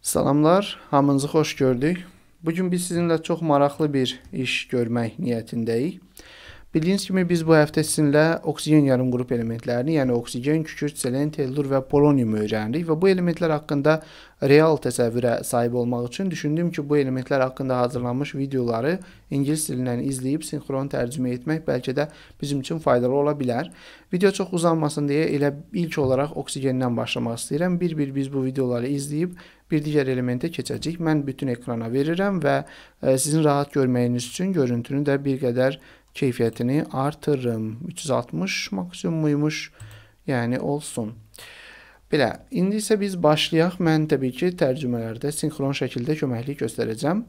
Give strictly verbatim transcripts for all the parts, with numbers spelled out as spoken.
Salamlar, hamınızı xoş gördük. Bugün biz sizinlə çox maraqlı bir iş görmək niyyətindəyik. Bildiyiniz kimi biz bu həftə sizinlə oksigen yarımqrup elementlərini, yəni oksigen, kükürt, selen, tellur və polonium öyrəndik və bu elementlər haqqında real təsəvvürə sahib olmaq üçün düşündüm ki, bu elementlər haqqında hazırlanmış videoları ingilis dilindən izləyib sinxron tərcümə etmək bəlkə də bizim üçün faydalı ola bilər. Video çox uzanmasın deyə elə ilk olaraq oksigenden başlamaq istəyirəm. Bir-bir biz bu videoları izləyib bir digər elementə keçəcəyik. Mən bütün ekrana verirəm və sizin rahat görməyiniz üçün görüntünü də bir qədər keyfiyyətini artırırım. üç yüz altmış maksimumuymuş, yəni olsun. Belə, indi isə biz başlayaq. Mən təbii ki, tərcümələrdə sinxron şəkildə köməklik göstərəcəm.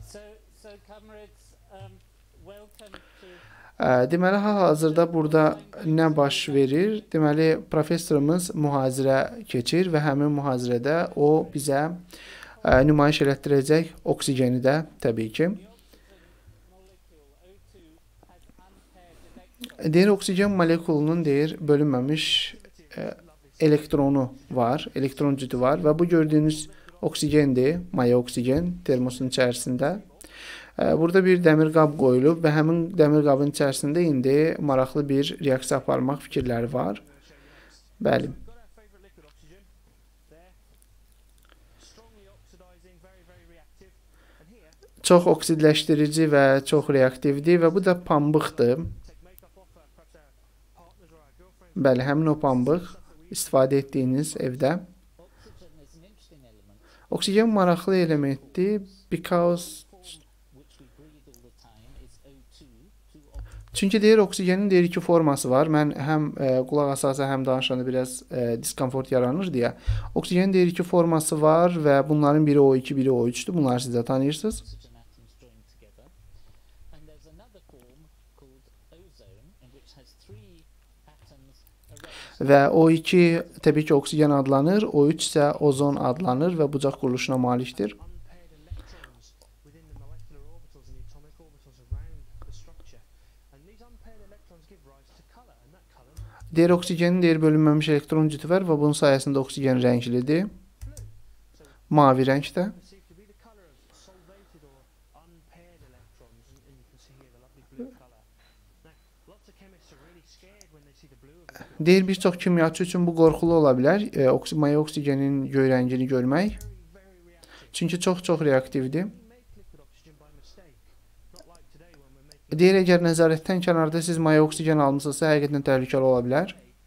Deməli, hal-hazırda burada nə baş verir? Deməli, professorumuz mühazirə keçir və həmin mühazirədə o bizə nümayiş elətdirəcək oksigeni də təbii ki. Deyir, oksigen molekulunun deyir, bölünməmiş elektronu var, elektron cütü var və bu gördüyünüz oksigendir, maya oksigen termosun içərisində. Burada bir dəmir qab qoyulub və həmin dəmir qabın içərisində indi maraqlı bir reaksiya aparmaq fikirləri var. Bəli. Çox oksidləşdirici və çox reaktivdir və bu da pambıqdır. Bəli, həmin o pambıq istifadə etdiyiniz evdə. Oksigen maraqlı elementdir because Çünki deyir, oksigenin deyir iki forması var. Mən həm e, qulaq asasa, həm danışanda biraz e, diskomfort yaranır deyə. Oksigenin deyir iki forması var və bunların biri O iki, biri O üçdür. Bunları siz də tanıyırsınız. Və O iki təbii ki, oksigen adlanır, O üç isə ozon adlanır və bucaq quruluşuna malikdir. Deyir, oksigenin deyir, bölünməmiş elektron cütü var və bunun sayəsində oksigen rənglidir. Mavi rəngdə. Deyir, bir çox kimyaçı üçün bu qorxulu ola bilər, e, maya oksigenin göy rəngini görmək. Çünki çox-çox reaktivdir. Deyir, əgər nəzarətdən kənarda siz maya oksigen almışsınızsa, həqiqətən təhlükəli ola bilər.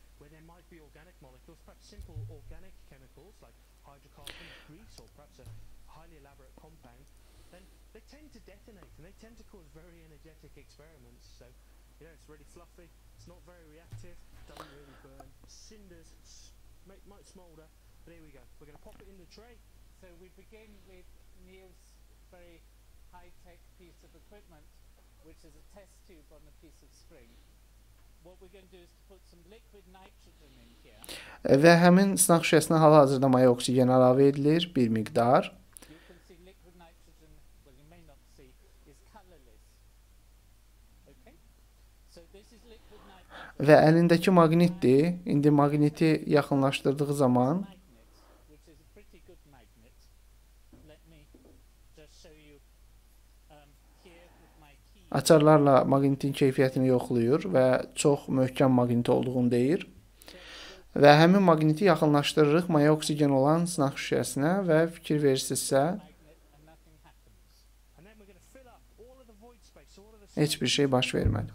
Which is a test tube on a piece of string. What we're going to do is to put some liquid nitrogen in here. Və həmin sınaq şüşəsinə hal-hazırda maya oksigen əlavə edilir bir miqdar. You can see liquid nitrogen, well you may not see, is colorless. Okay? So this is liquid nitrogen. Və əlindəki maqnitdir. İndi maqniti yaxınlaşdırdığı zaman which is a pretty good magnet. Let me just show you um, here with my key. Açarlarla maqnitin keyfiyyətini yoxlayır və çox möhkəm maqnit olduğunu deyir. Və həmin maqniti yaxınlaşdırırıq maya oksigen olan sınaq şüşəsinə və fikir verirsinizsə heç bir şey baş vermədi.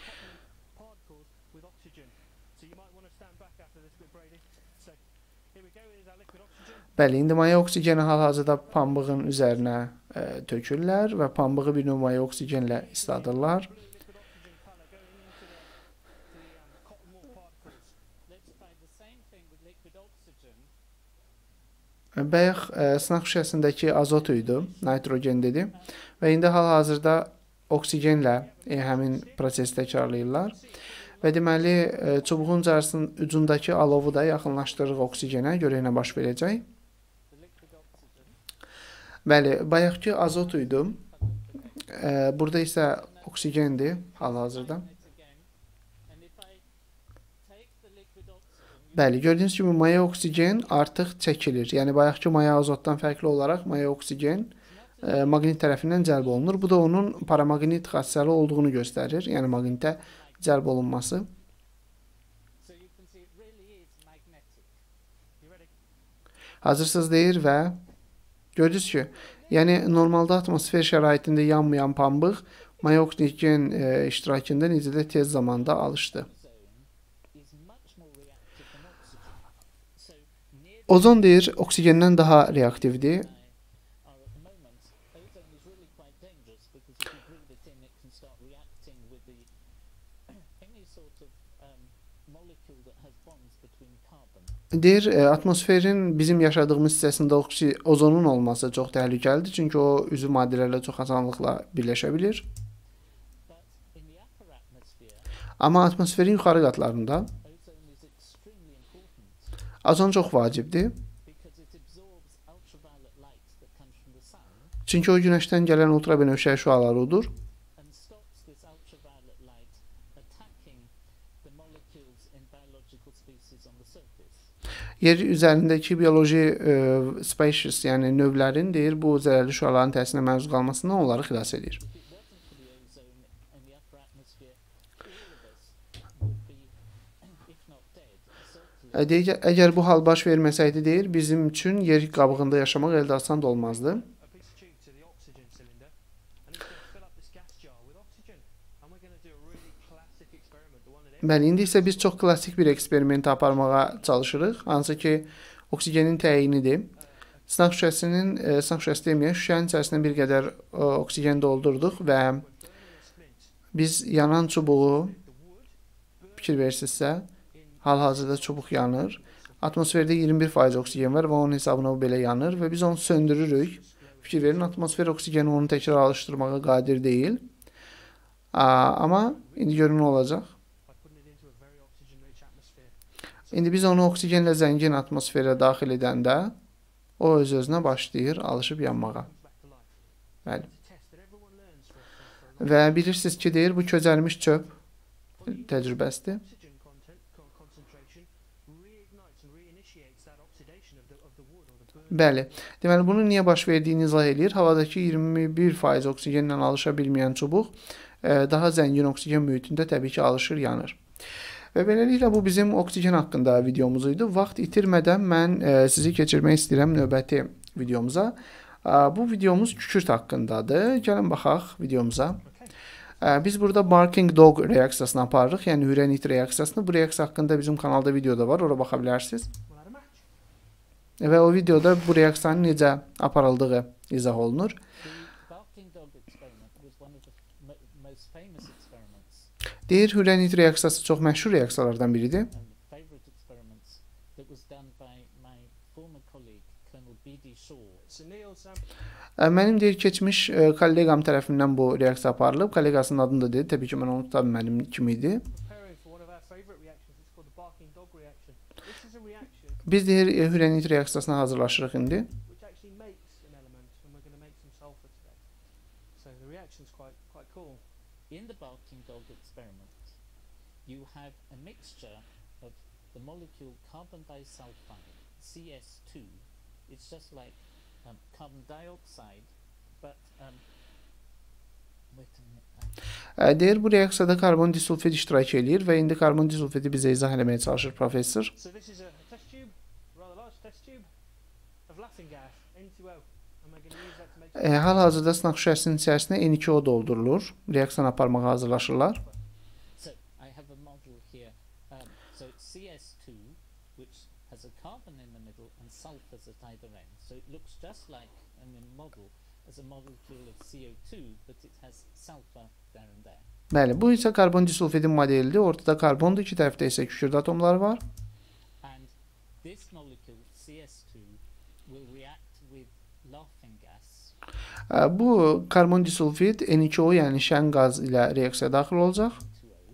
Bəli, indi maya oksigeni hal-hazırda pambığın üzərinə e, tökürlər və pambığı bir növ maya oksigenlə isladırlar. Bayaq e, sınaq şüşəsindəki azot idi, nitrogen dedi və indi hal-hazırda oksigenlə e, həmin prosesi təkrarlayırlar. Və deməli, e, çubuğun carısının ucundakı alovu da yaxınlaşdırırıq oksigenə, görək nə baş verəcək. Bəli, bayaqki azot idi. E, burada isə oksigendir hal-hazırda. Bəli, gördüyünüz kimi maya oksigen artıq çəkilir. Yəni bayaqki maya azotdan fərqli olaraq maya oksigen e, maqnit tərəfindən cəlb olunur. Bu da onun paramaqnit xassəli olduğunu göstərir. Yəni maqnitə cəlb olunması. So you can see it really is magnetic. You ready? Hazırsınız deyir və gördünüz ki, yəni normalda atmosfer şəraitində yanmayan pambıq maya oksigen e, iştirakında necə də tez zamanda alışdı. Ozone is much more reactive than oxygen. So near the Ozon deyir oksigenden daha reaktivdir. are at the moment, ozone is really quite dangerous because if you breathe it in, it can start reacting with the any sort of um, molecule that has bonds between carbon. Deyir e, atmosferin bizim yaşadığımız hissəsində oksi ozonun olması çox təhlükəlidir. Çünki o üzvü maddələrlə çox asanlıqla birləşə bilir. But in the upper atmosphere, Amma atmosferin yuxarı qatlarında ozone is extremely important ozon çox vacibdir. because it absorbs ultraviolet light that comes from the sun Çünki o günəşdən gələn ultrabənövşəyi şüaları udur and stops this ultraviolet light attacking the molecules in biological species on the surface. yer üzərindəki bioloji e, species, yəni növlərin deyir bu zərərli şüaların təsirinə məruz qalmasından onları xilas edir. If it wasn't for the ozone in the upper atmosphere, all of us would be, if not dead, certainly E, deyir, əgər bu hal baş verməsəydi deyir, bizim üçün yer qabığında yaşamaq əldə asan da olmazdı. a piece of tube to the oxygen cylinder, and it's going to fill up this gas jar with oxygen. And we're going to do a really classic experiment, the one that Bəli, indi isə biz çox klassik bir eksperiment aparmağa çalışırıq, hansı ki oksigenin təyinidir. Sınaq şüşəsinin, e, sınaq şüşəsi deməyək, şüşənin içərisinə bir qədər e, oksigen doldurduq və we're burning a splint. biz yanan çubuğu, The wood fikir verirsinizsə, in hal-hazırda çubuq yanır. Atmosferdə iyirmi bir faiz oksigen var və onun hesabına bu belə yanır və biz onu söndürürük. Fikir verin, atmosfer oksigeni onu təkrar alışdırmağa qadir deyil. Aa, amma indi görün nə olacaq. by putting it into a very oxygen-rich atmosphere. İndi biz onu oksigenlə zəngin atmosferə daxil edəndə o öz-özünə başlayır alışıb yanmağa. Comes back to life. Bəli. It's a test that everyone learns for, for, for a long Və bilirsiniz ki, deyir bu közəlmiş çöp time. təcrübəsidir. Oxygen content con- concentration reignites and reinitiates that oxidation of the of the wood or the burn. Bəli. Deməli bunun niyə baş verdiyini izah eləyir. Havadakı iyirmi bir faiz oksigenlə alışa bilməyən çubuq e, daha zəngin oksigen mühitində təbii ki alışır, yanır. Və beləliklə bu bizim oksigen haqqında videomuz idi. Vaxt itirmədən mən e, sizi keçirmək istəyirəm növbəti videomuza. E, bu videomuz kükürt haqqındadır. Gəlin baxaq videomuza. Okay. E, biz burada barking dog reaksiyasını aparırıq, yəni hürənit reaksiyasını. Bu reaksiya haqqında bizim kanalda videoda var, ora baxa bilərsiniz. We'll add a match. Və o videoda bu reaksiyanın necə aparıldığı izah olunur. The barking dog experiment was one of the mo most famous experiments Deyir, hürənit reaksiyası çox məşhur reaksiyalardan biridir. and favorite experiments that was done by my former colleague, Colonel B D Shaw. So Neil, Sam, E, Mənim deyir, keçmiş e, kolleqam tərəfindən bu reaksiya aparılıb. Kolleqasının adını da deyir. Təbii ki, mən onu tutam, mənim kimi idi. preparing for one of our favorite reactions. It's called the barking dog reaction. This is a reaction Biz deyir, e, hürənit reaksiyasına hazırlaşırıq indi. which actually makes an element, and we're going to make some sulfur today. So the reaction's quite quite cool. In the barking dog experiment, you have a mixture of the molecule carbon disulfide, C S two. It's just like um, carbon dioxide, but um, wait a minute. E, Deyir, bu reaksiyada karbon disulfid iştirak eləyir və indi karbon disulfidi bizə izah eləməyə çalışır professor. So this is a, a test tube, a rather large test tube of laughing gas, N two O, and we're going to use that to make. E, Hal-hazırda sınaq şüşəsinin içərisinə N iki O doldurulur. Reaksiyanı aparmağa hazırlaşırlar. So I have a model here. Um, so it's C S two, which has a carbon in the middle and sulfurs at either end. So it looks just like in the model as a molecule of C O two, but it has sulfur there and there. Bəli, bu isə karbon disulfidin modelidir. Ortada karbondur, iki tərəfdə isə kükürt atomları var. And this molecule, C S two, will react with laughing gas. E, Bu karbon disulfid N iki O, yəni şən qaz ilə reaksiyaya daxil olacaq. two O.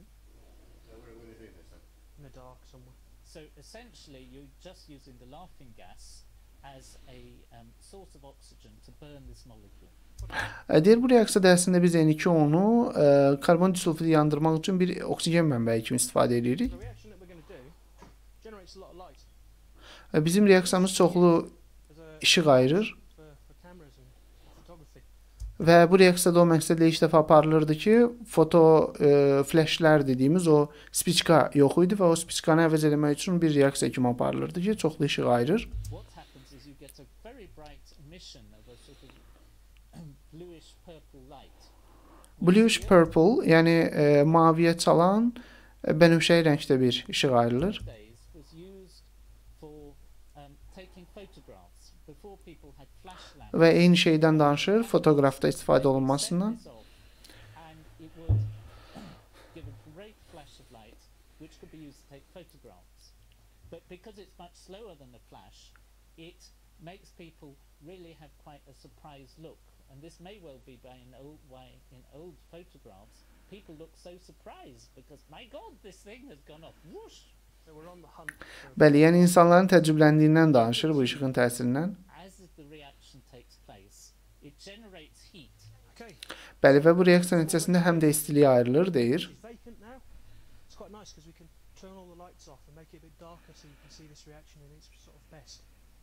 In the dark somewhere. So essentially, you're just using the laughing gas as a um, source of oxygen to burn this molecule. E, Deyir, bu reaksiyada əslində biz N iki O-nu e, karbon disulfidi yandırmaq üçün bir oksigen mənbəyi kimi istifadə edirik. The reaction that we're going to do generates generates a lot of light. E, Bizim reaksiyamız çoxlu As a işıq ayırır for, for cameras and photography. və bu reaksiyada o məqsədlə ilk dəfə aparılırdı ki, foto e, flashlər dediyimiz o spiçka yox idi və o spiçkanı əvəz etmək üçün bir reaksiya kimi aparılırdı ki, çoxlu işıq ayırır. What happens is you get a very bright emission of a sort of bluish purple light. Bluish purple, yəni e, maviyə çalan e, bənövşəyi rəngdə bir işıq ayrılır. Days was used for um, taking photographs before people had flash lamps. Və eyni şeydən danışır, fotoqrafda istifadə olunmasından. Set this off, and it would give a great flash of light, which could be used to take photographs. But because it's much slower than the flash, it makes people really have quite a surprised look. And this may well be by an old way in old photographs. People look so surprised because, my God, this thing has gone off. Whoosh! So we're on the hunt for Bəli, yəni insanların təcrübləndiyindən danışır bu işığın təsirindən. As the reaction takes place, it generates heat. Okay, Bəli, və bu reaksiya nəticəsində həm də istiliyə ayrılır, deyir. it's vacant now. It's quite nice because we can turn all the lights off and make it a bit darker so you can see this reaction in its sort of best.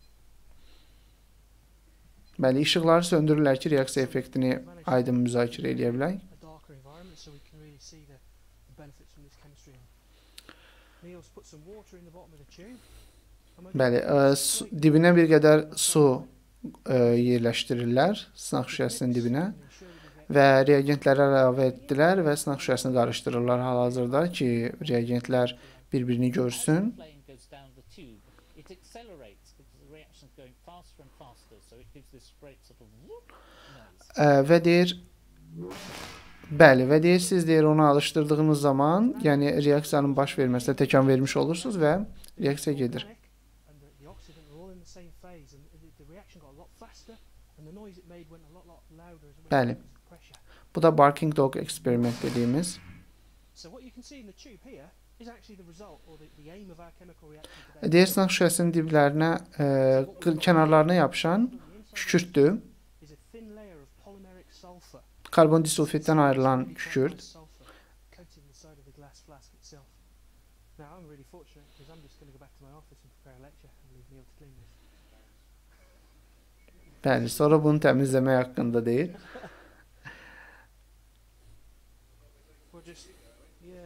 Bəli, işıqları söndürürlər ki, reaksiya effektini aydın müzakirə edə bilək. A darker environment so we can really see the, the benefits from this chemistry. Neil's put some water in the bottom of the tube. and we're Bəli, gonna ə, su, dibinə bir qədər su ə, yerləşdirirlər sınaq şüşəsinin dibinə ensure that we get və reagentləri əlavə etdilər və sınaq şüşəsini qarışdırırlar hal-hazırda ki, reagentlər bir-birini görsün. As the flame goes down the tube, it accelerates because the reaction is going faster and faster, so it gives this great sort of whoop noise. Ə, və deyir, bəli, və deyir, siz deyir, onu alışdırdığınız zaman, yəni reaksiyanın baş verməsinə təkan vermiş olursunuz və reaksiya gedir. organic and the, the oxygen are all in the same phase and the, the reaction got a lot faster and the noise it made went a lot, lot louder as well. Bəli. because of pressure. Bu da Barking Dog experiment dediğimiz. So what you can see in the tube here is actually the result or the, the aim of our chemical reaction today. Deyir, sınaq şüşəsinin diblərinə, ə, qı- kənarlarına yapışan On the inside kükürtdür. is a thin layer of polymeric sulfur. Karbon disulfitdən ayrılan Really quite kükürt. nice sulfur coating the side of the glass flask itself. Now I'm really fortunate because I'm just going to go back to my office and prepare a lecture and leave Neil to clean this. Bəli, sonra bunu təmizləmək haqqında deyir. We'll just yeah.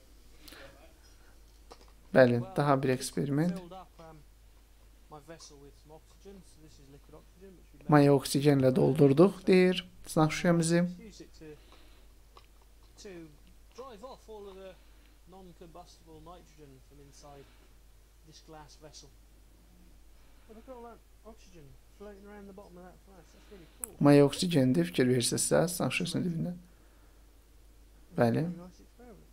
Bəli, Well, daha bir I've just eksperiment. Filled up um, my vessel with some oxygen. So this is liquid oxygen, which we Maya oksigenlə doldurduq, deyir sınaq şüşəmizi. use it to to drive off all of the non-combustible nitrogen from inside this glass vessel. But look at all that oxygen floating around the bottom of that flask. That's really cool. Maya oksigendir, fikir verirsinizsə, sınaq şüşəsinin dibindən. Bəli. Very nice experiment.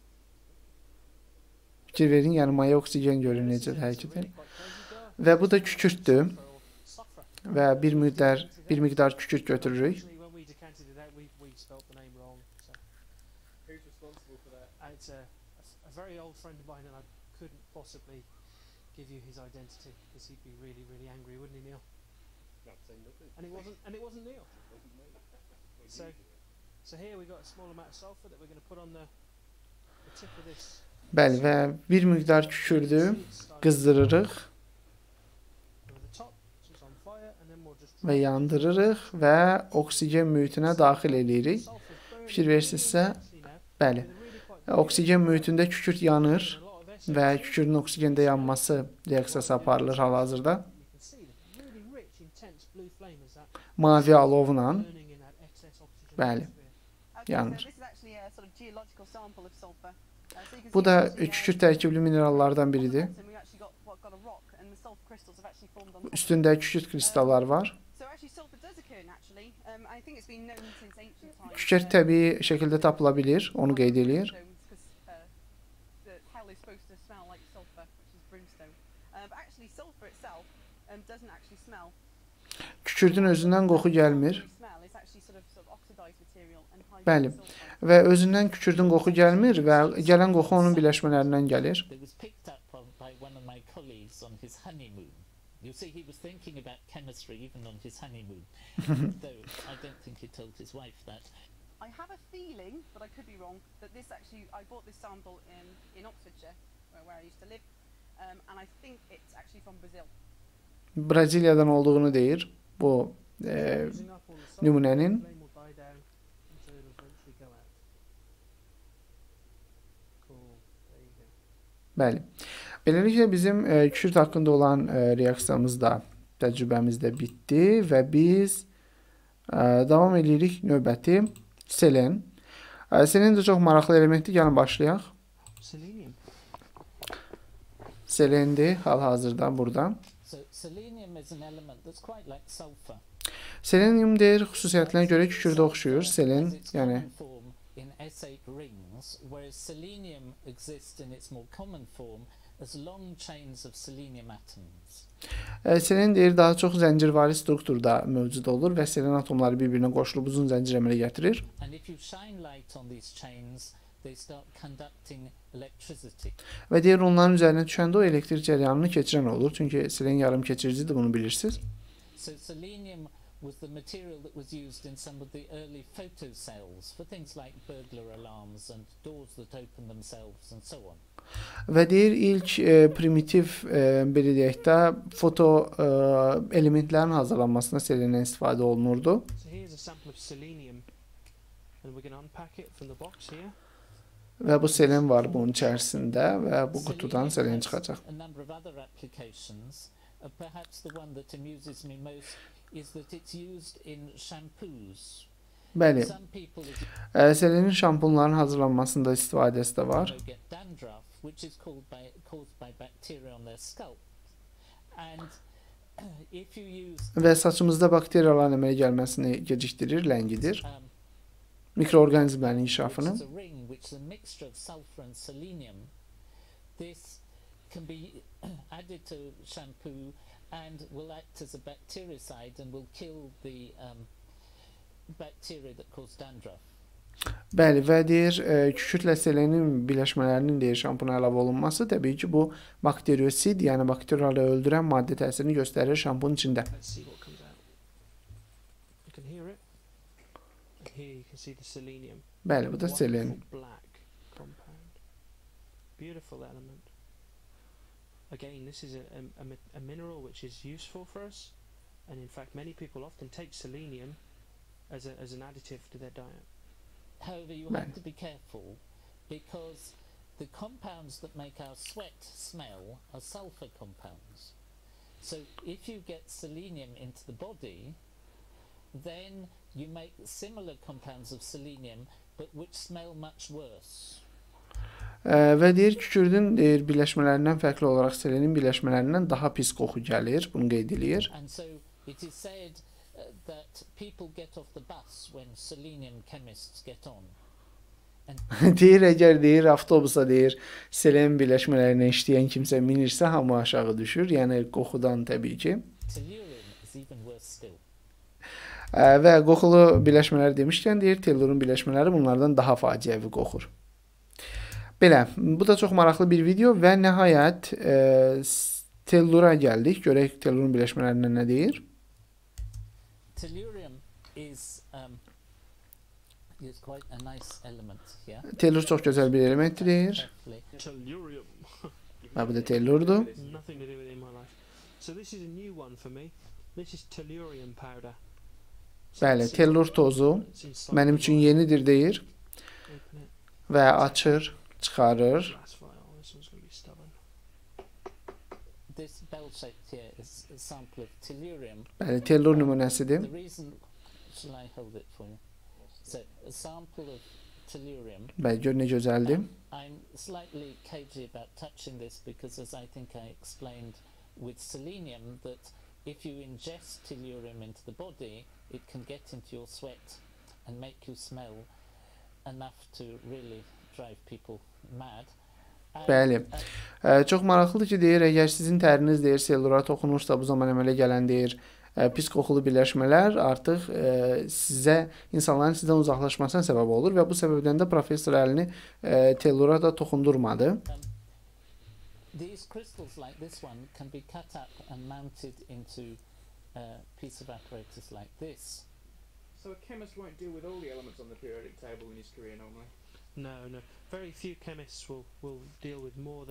Fikir verin, yəni maya oksigen görün necə It's hərəkət really edir. quite crazy gas. Və bu da kükürtdür Sulfur. və bir miqdar bir miqdar kükürt götürürük. Actually, when we decanted it out, we, we spelt the name wrong. So. Who's responsible for that? And it's a, a f- a very old friend of mine, and I couldn't possibly give you his identity because he'd be really, really angry, wouldn't he, Neil? No, I'm saying nothing. And it wasn't, and it wasn't Neil. Wasn't me. Was So, you. so here we got a small amount of sulfur that we're going to put on the, the tip of this. Bəli, və bir miqdar kükürdü Start qızdırırıq over the top, so it's on fire, and then we'll just və yandırırıq və oksigen mühitinə daxil eləyirik. sulfur's burning Fikir really verirsinizsə, intensely now, bəli, with a really quite oksigen mühitində kükürt yanır and a lot of S O və kükürdün oksigendə yanması reaksiyası aparılır hal-hazırda. You can see the really rich, intense blue flame as that Mavi alovla, burning in that excess oxygen Bəli. atmosphere. Okay, Yanır. so this is actually a sort of geological sample of sulfur. Uh, so you can bu see da actually, uh, kükürt tərkibli minerallardan on the biridir. bottom we actually got what got a rock, and the sulfur crystals have actually formed on top. of it. Üstündə kükürt kristallar var. So actually sulfur does occur naturally. Um, I think it's been known since ancient times. Kükürt uh, təbii şəkildə tapıla bilir, onu qeyd eləyir. Because uh, the hell is supposed to smell like sulfur, which is brimstone. Uh, but actually sulfur itself um, doesn't actually smell. Kükürdün özündən qoxu gəlmir Smell is actually sort of, sort of oxidized material and high Bəli. sulfur. və özündən kükürdün qoxu gəlmir və gələn qoxu onun birləşmələrindən gəlir. It was picked up on, by one of my colleagues on his honeymoon. You see, he was thinking about chemistry even on his honeymoon. Though I don't think he told his wife that. I have a feeling, but I could be wrong, that this actually, I bought this sample in, in Oxfordshire, where, where I used to live, um, and I think it's actually from Brazil. Braziliyadan olduğunu deyir. Bu e, Using up all the sulfur, nümunenin. the flame will die down until it'll eventually go out. Cool. There you go. Bəli. Beləliklə bizim e, kükürt haqqında olan e, reaksiyamız da, təcrübəmiz də bitdi və biz e, davam edirik növbəti selen. E, selen də çox maraqlı elementdir. Gəlin başlayaq. Selenium. Selendir hal-hazırda burada. So selenium is an element that's quite like sulfur. Selenium deyir, xüsusiyyətinə görə kükürdə oxşuyur. Selen, Has its yəni common form in S eight rings, whereas selenium exists in its more common form as long chains of selenium atoms. e, selen deyir daha çox zəncirvari strukturda mövcud olur və selen atomları bir-birinə qoşulub uzun zəncir əmələ gətirir. And if you shine light on these chains, they start conducting electricity. Və deyir onların üzərinə düşəndə o elektrik cəryanını keçirən olur. Çünki selen yarım keçiricidir, bunu bilirsiniz. So selenium was the material that was used in some of the early photocells for things like burglar alarms and doors that open themselves and so on. Və deyir ilk e, primitiv e, belə deyək də foto e, elementlərin hazırlanmasında selendən istifadə olunurdu. So here's a sample of selenium, and we're going to unpack it from the box here. Və bu selen var bunun içərisində və bu qutudan Selenium selen has çıxacaq. a number of other applications. Uh, perhaps the one that amuses me most is that it's used in shampoos. Bəli, Some people e, selenin şampunların hazırlanmasında istifadəsi də var. also get dandruff, which is called by, caused by bacteria on their scalp. And if you use Və saçımızda bakteriyaların əmələ gəlməsini gecikdirir, ləngidir. um, Mikroorqanizmlərin which inkişafını. is a ring which is a mixture of sulfur and selenium, this can be added to shampoo and will act as a bactericide and will kill the um, bacteria that cause dandruff. Bəli, və deyir, e, kükürtlə selenin birləşmələrinin deyir şampuna əlavə olunması təbii ki, bu bakteriosid, yəni bakteriyaları öldürən maddə təsirini göstərir şampun içində. Let's see what comes out. You can hear it. And here you can see the selenium. Bəli, bu da selen. Wonderful black compound. Beautiful element. Again, this is a, a, a, mi- a mineral which is useful for us, and in fact, many people often take selenium as, a, as an additive to their diet. However, you Right. have to be careful because the compounds that make our sweat smell are sulfur compounds. So if you get selenium into the body, then you make similar compounds of selenium but which smell much worse. E, və deyir, kükürdün deyir, birləşmələrindən fərqli olaraq selenin birləşmələrindən daha pis qoxu gəlir. Bunu qeyd eləyir. And so it is said uh, that people get off the bus when selenium chemists get on. Deyir, əgər deyir, avtobusa deyir, selen birləşmələrinə işləyən kimsə minirsə, hamı aşağı düşür. Yəni qoxudan təbii ki. Tellurium is even worse still. E, və qoxulu birləşmələr demişkən deyir, tellurun birləşmələri bunlardan daha faciəvi qoxur. Belə, bu da çox maraqlı bir video və nəhayət e, s- tellura gəldik. Görək tellurun birləşmələrindən nə deyir. Tellurium is um, is quite a nice element here. Tellur çox gözəl bir elementdir deyir. Carefully. Tellurium. Və bu da tellurdur. Nothing to do with it in my life. So this is a new one for me. This is tellurium powder. So Bəli, let's see tellur what- tozu what's inside mənim the üçün bottle. yenidir deyir Open it. və açır, çıxarır. Glass vial. This one's going to be stubborn. This bell shaped here is a sample of tellurium. Bəli, tellur nümunəsidir. The reason, shall I hold it for you? So a sample of tellurium. Bəli, gör nə gözəldir. I'm slightly cagey about touching this because, as I think I explained with selenium, that if you ingest tellurium into the body, it can get into your sweat and make you smell enough to really drive people mad. And, Bəli. uh, Ə, çox maraqlıdır ki, deyir, əgər sizin təriniz deyir sellura toxunursa, bu zaman əmələ gələn deyir, ə, pis qoxulu birləşmələr artıq ə, sizə insanların sizdən uzaqlaşmasına səbəb olur və bu səbəbdən də professor əlini ə, tellura da toxundurmadı. These crystals like this one can be cut up and mounted into a piece of apparatus like this. So a chemist won't deal with all the elements on the periodic table in his career normally. No, no. Very few chemists will, will deal with more than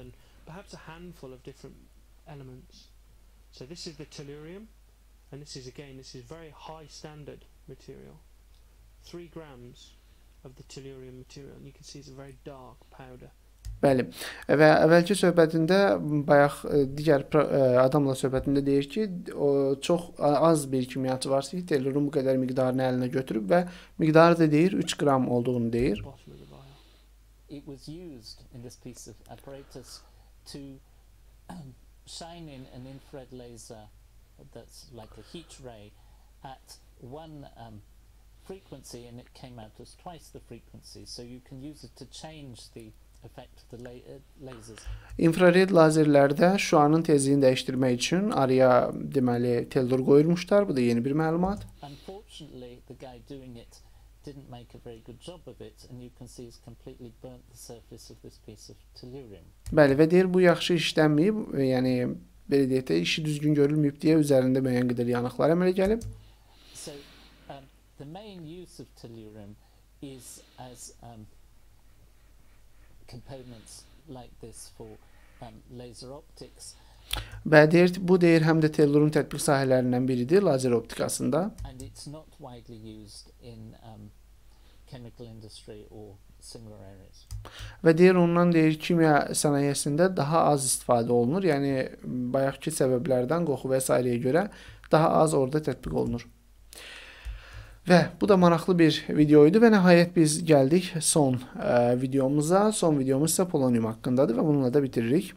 perhaps a handful of different elements. So this is the tellurium, and this is again, this is very high standard material. Three grams of the tellurium material, and you can see it's a very dark powder. Bəli. Və əvvəlki söhbətində bayaq e, digər pro- e, adamla söhbətində deyir ki, o çox a- az bir kimyaçı varsa ki, tellurun bu qədər miqdarını əlinə götürüb və miqdarı da deyir üç qram olduğunu deyir. Bottom of the vial. It was used in this piece of apparatus to um, shine in an infrared laser that's like a heat ray at one um, frequency, and it came out as twice the frequency. So you can use it to change the effect of the la uh, lasers. İnfrared lazerlərdə şüanın tezliyini dəyişdirmək üçün araya deməli tellur qoyulmuşlar. Bu da yeni bir məlumat. Unfortunately, the guy doing it didn't make a very good job of it, and you can see he's completely burnt the surface of this piece of tellurium. Bəli, və deyir bu yaxşı işlənməyib, e, yəni belə deyək də işi düzgün görülməyib deyə üzərində müəyyən qədər yanıqlar əmələ gəlib. So um, the main use of tellurium is as um, components like this for um, laser optics, Və deyir bu deyir həm də tellurun tətbiq sahələrindən biridir lazer optikasında. and it's not widely used in um, chemical industry or similar areas. Və deyir ondan deyir kimya sənayesində daha az istifadə olunur. Yəni bayaqki səbəblərdən qoxu və sairəyə görə daha az orada tətbiq olunur. Və bu da maraqlı bir video idi və nəhayət biz gəldik son ə, videomuza. Son videomuz isə polonium haqqındadır və bununla da bitiririk.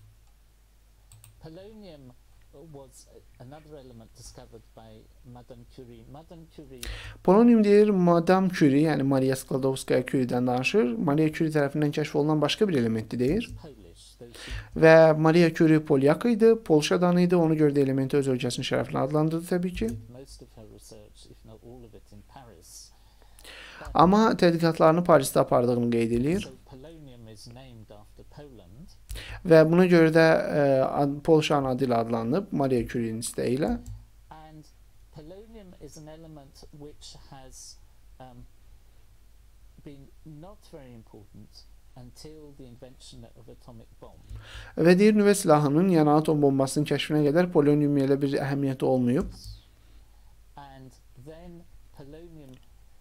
Polonium was a- another element discovered by Madame Curie. Madame Curie Polonium deyir Madame Curie, yəni Maria Skłodowska Curie'dən danışır. Maria Curie tərəfindən kəşf olunan başqa bir elementdir deyir. was Polish, though she Və Maria Curie Polyak idi, Polşadan idi. Ona görə də elementi öz ölkəsinin şərəfinə adlandırdı təbii ki. did most of her research, if not all of it, in Paris. Amma tədqiqatlarını Parisdə apardığını qeyd edir. So polonium is named after Poland, Və buna görə də ə, ad- Polşanın adı ilə adlanıb Maria Curie'nin istəyi ilə. and polonium is an element which has um, been not very important until the invention of atomic bomb. Və deyir nüvə silahının, yəni atom bombasının kəşfinə qədər polonium elə bir əhəmiyyəti olmayıb. And then polonium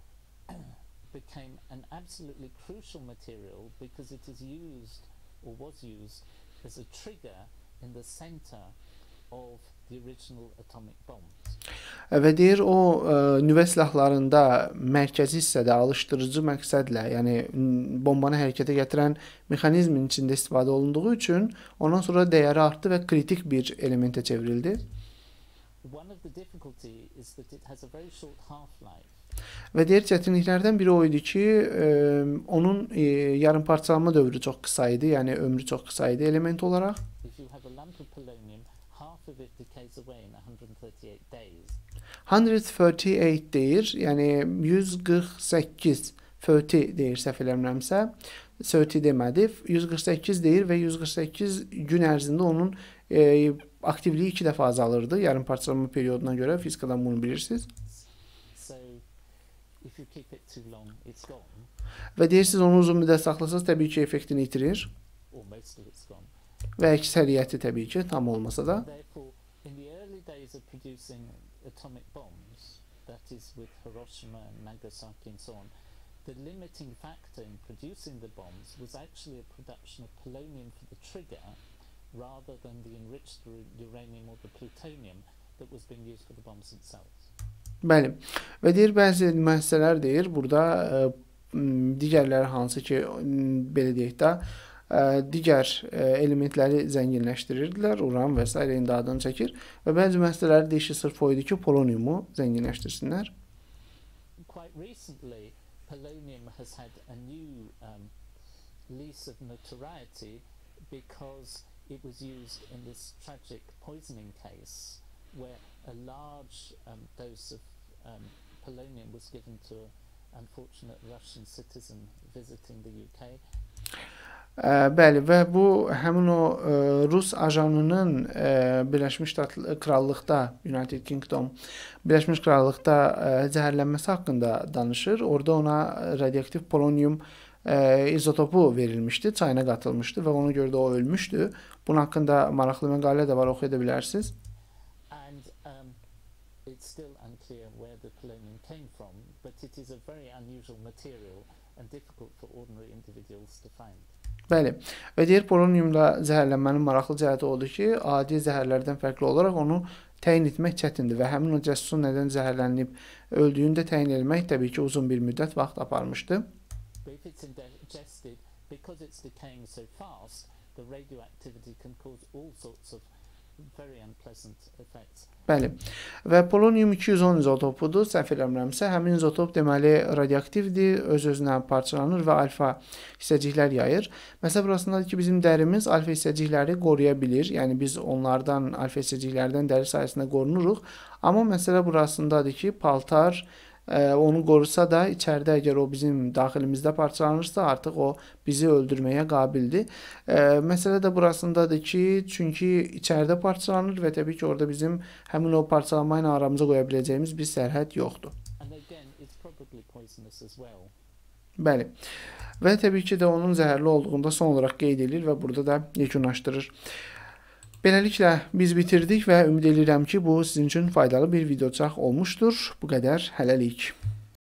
became an absolutely crucial material because it is used or was used as a trigger in the center of the original atomic bombs. Və deyir o ə, nüvə silahlarında mərkəzi hissədə alışdırıcı məqsədlə, yəni n- bombanı hərəkətə gətirən mexanizmin içində istifadə olunduğu üçün ondan sonra dəyəri artdı və kritik bir elementə çevrildi. One of the difficulty is that it has a very short half-life. Və deyir çətinliklərdən biri o idi ki, ə, onun ə, yarım parçalanma dövrü çox qısa idi, yəni ömrü çox qısa idi element olaraq. If you have a lump of polonium, half of it decays away in one hundred thirty-eight days. yüz qırx səkkiz deyir, yəni yüz qırx səkkiz, otuz deyir səhv eləmirəmsə, otuz demədi, yüz qırx səkkiz deyir və yüz qırx səkkiz gün ərzində onun e, aktivliyi iki dəfə azalırdı, yarım parçalanma periyoduna görə, fizikadan bunu bilirsiniz. So if you keep it too long, it's gone, Və deyir siz onu uzun müddət saxlasanız təbii ki effektini itirir or most of it's gone. və əksəriyyəti təbii ki tam olmasa da. Therefore, in the early days of producing atomic bombs, that is with Hiroshima and Nagasaki and so on, the limiting factor in producing the bombs was actually a production of polonium for the trigger rather than the enriched ur- uranium or the plutonium that was being used for the bombs themselves. Bəli. Və deyir bəzi müəssisələr deyir burada ə, m, digərləri hansı ki m, belə deyək də ə, digər ə, elementləri zənginləşdirirdilər, uran və s. indi adını çəkir və bəzi müəssisələr də işi sırf o idi ki poloniumu zənginləşdirsinlər. Quite recently, polonium has had a new um, lease of notoriety because it was used in this tragic poisoning case where a large um, dose of um, polonium was given to an unfortunate Russian citizen visiting the U K. Ə, bəli və bu həmin o ə, Rus ajanının ə, Birləşmiş Ştat Krallıqda, United Kingdom, Birləşmiş Krallıqda ə, zəhərlənməsi haqqında danışır. Orada ona radioaktiv polonium e, izotopu verilmişdi, çayına qatılmışdı və ona görə də o ölmüşdü. Bunun haqqında maraqlı məqalə də var, oxuya da bilərsiniz. And um, it's still unclear where the polonium came from, but it is a very unusual material and difficult for ordinary individuals to find. Bəli, və deyir poloniumla zəhərlənmənin maraqlı cəhəti odur ki, adi zəhərlərdən fərqli olaraq onu təyin etmək çətindir və həmin o cəsusun nədən zəhərlənib öldüyünü də təyin etmək təbii ki, uzun bir müddət vaxt aparmışdı. But if it's ingested, because it's decaying so fast, the radioactivity can cause all sorts of very unpleasant effects. Bəli. Və polonium iki yüz on izotopudur. Səhv eləmirəmsə, həmin izotop deməli radioaktivdir, öz-özünə parçalanır və alfa hissəciklər yayır. Məsələ burasındadır ki, bizim dərimiz alfa hissəcikləri qoruya bilir. Yəni biz onlardan, alfa hissəciklərdən dəri sayəsində qorunuruq. Amma məsələ burasındadır ki, paltar onu qorusa da içəridə əgər o bizim daxilimizdə parçalanırsa artıq o bizi öldürməyə qabildir. Məsələ də burasındadır ki, çünki içəridə parçalanır və təbii ki, orada bizim həmin o parçalanma ilə aramıza qoya biləcəyimiz bir sərhəd yoxdur. Well. Bəli. Və təbii ki də onun zəhərli olduğunda son olaraq qeyd edilir və burada da yekunlaşdırır. Beləliklə biz bitirdik və ümid edirəm ki, bu sizin üçün faydalı bir videoçaq olmuşdur. Bu qədər, hələlik.